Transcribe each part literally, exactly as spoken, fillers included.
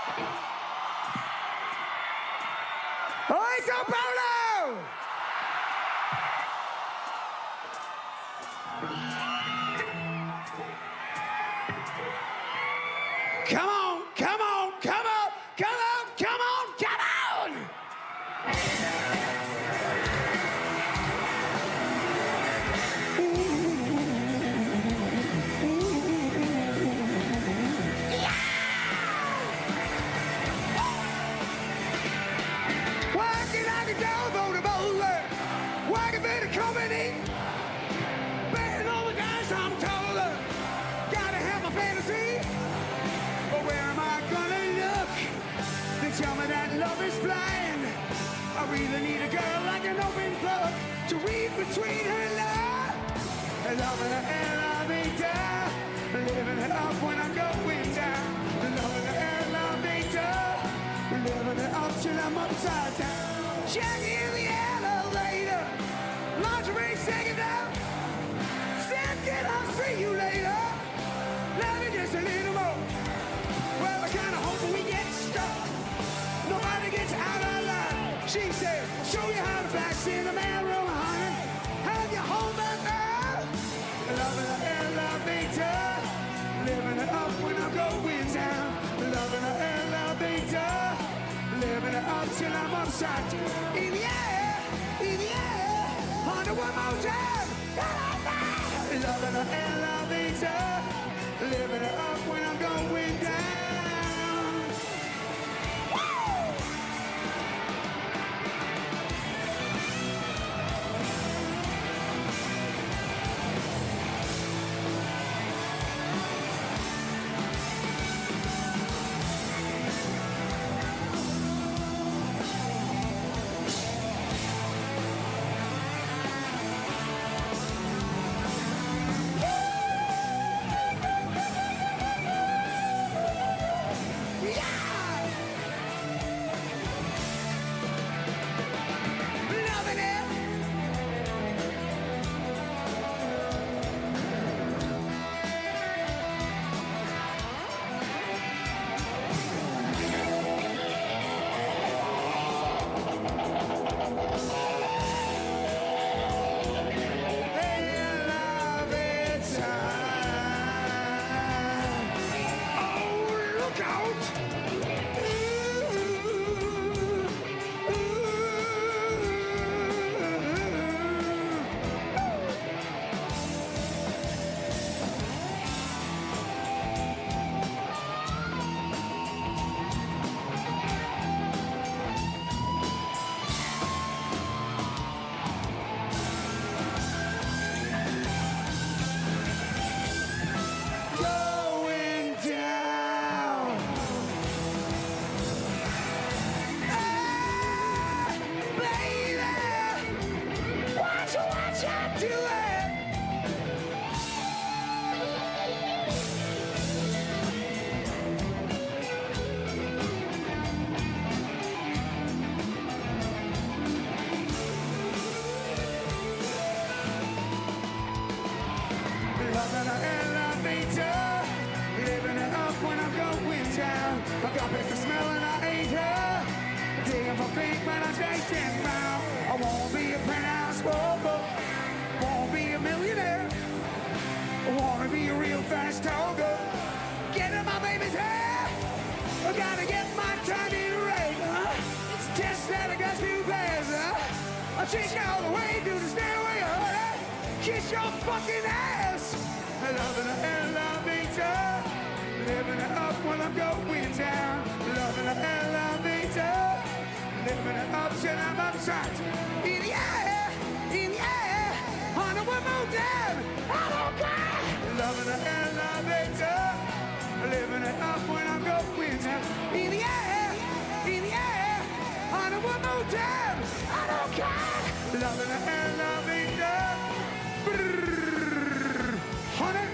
Oi, Sao Paulo! Come on, come on, come on, come on, come on, come on! Yeah! Working like a dog on a bowler, working for the company, betting all the guys I'm taller. Gotta have my fantasy. But where am I gonna look? They tell me that love is blind. I really need a girl like an open book to read between her love. Loving the elevator, living it up when I'm going down. Loving the elevator, living it up till I'm upside down. Jackie in the elevator, lingerie second down. Said, can I see you later? Love me just a little more. Well, I kinda hope we get stuck. Nobody gets out of line. She said, show you how to fax in the mailroom, honey. Have you home back there? Loving the elevator, living it up when I'm going down. Loving the elevator, living it up till I'm upside down. In the air, in the air, honey, one more time. Loving the elevator, living it up when I'm going down. I got past the smell and I ate her. Digging for pink when I taste it now. I won't be a penthouse smoker. Won't be a millionaire. I wanna be a real fast talker. Get in my baby's hair. I gotta get my timing right, huh? It's a test that I got to pass, huh? I'll chase you all the way to the stairway, huh? Kiss your fucking ass. I love an elevator. Living it up when I'm going down. Loving the elevator. Living it up till I'm upside. In the air, in the air. On a one more time. I don't care. Loving the elevator. Living it up when I'm going down. In the air, in the air. On a one more time. I don't care. Loving the elevator. Brrr, honey.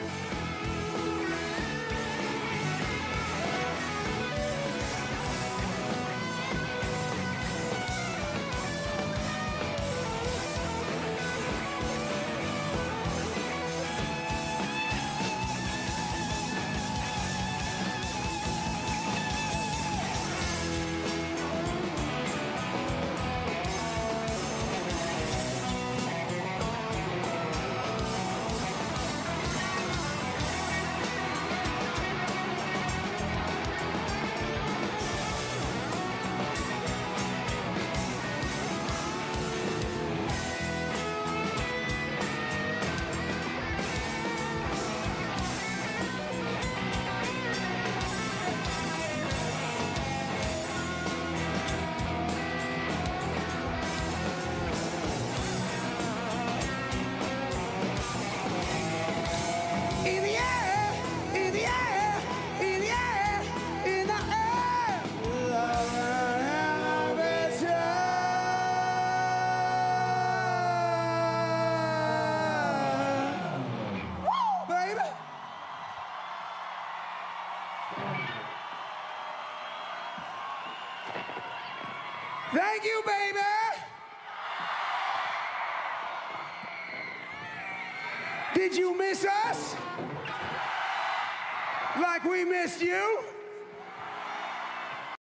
Thank you, baby. Did you miss us? Like we missed you?